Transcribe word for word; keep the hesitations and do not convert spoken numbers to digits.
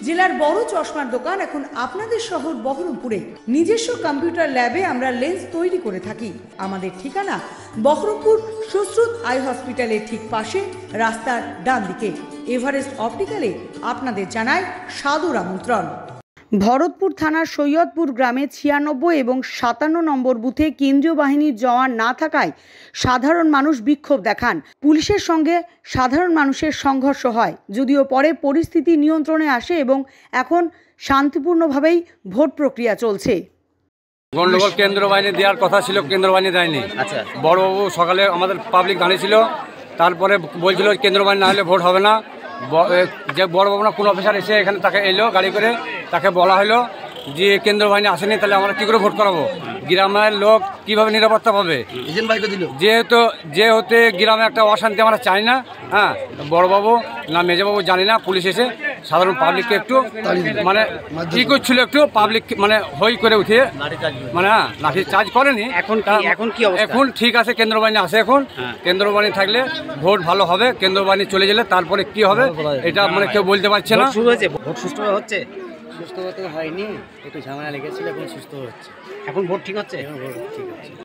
জেলার বড় চশমার দোকান এখন আপনাদের শহর বহরমপুরে। নিজস্ব কম্পিউটার ল্যাবে আমরা লেন্স তৈরি করে থাকি। আমাদের ঠিকানা বহরমপুর সুশ্রুত আই হসপিটালের ঠিক পাশে, রাস্তার ডান দিকে। এভারেস্ট অপটিক্যালে আপনাদের জানায় সাদর আমন্ত্রণ। ভরতপুর থানার সৈয়দপুর গ্রামে ছিয়ানব্বই এবং সাতান্ন নম্বর বুথে কেন্দ্রীয় বাহিনীর জওয়ান না থাকায় সাধারণ মানুষ বিক্ষোভ দেখান। পুলিশের সঙ্গে সাধারণ মানুষের সংঘর্ষ হয়, যদিও পরে পরিস্থিতি নিয়ন্ত্রণে আসে এবং এখন শান্তিপূর্ণভাবেই ভোট প্রক্রিয়া চলছে। গন্ডগোল কেন্দ্র বাহিনী দেওয়ার কথা ছিল, কেন্দ্র বাহিনী দেয়নি। আচ্ছা, বড়বাবু সকালে আমাদের পাবলিক দাঁড়িয়েছিল, তারপরে বলছিল কেন্দ্র বাহিনী না হলে ভোট হবে না। যে বড়বাবু না কোন অফিসার এসে এখানে তাকে এলো গাড়ি করে, তাকে বলা হলো যে কেন্দ্র বাহিনী আসেনি, তাহলে আমরা কী করে ভোট করাবো? গ্রামের লোক কীভাবে নিরাপত্তা পাবে? যেহেতু যে হতে গ্রামে একটা অশান্তি আমরা চাই না। হ্যাঁ, বড়বাবু না মেজবাবু জানি না, পুলিশ এসে সাধারণ পাবলিককে একটু মানে কি করছিল, একটু পাবলিক মানে হই করে উঠে মানে হ্যাঁ লাঠি চার্জ করেনি। এখন এখন কি এখন ঠিক আছে, কেন্দ্র বাহিনী আসে এখন। কেন্দ্র বাহিনী থাকলে ভোট ভালো হবে, কেন্দ্র বাহিনী চলে গেলে তারপরে কি হবে এটা মানে কেউ বলতে পারছে না। শুরু হয়েছে, ভোট সুষ্ঠু হচ্ছে? সুস্থ হতে হয়নি, একটু ঝামেলা লেগেছিল, এখন সুস্থ হচ্ছে। এখন ভোট ঠিক হচ্ছে? এখন ভোট ঠিক হচ্ছে।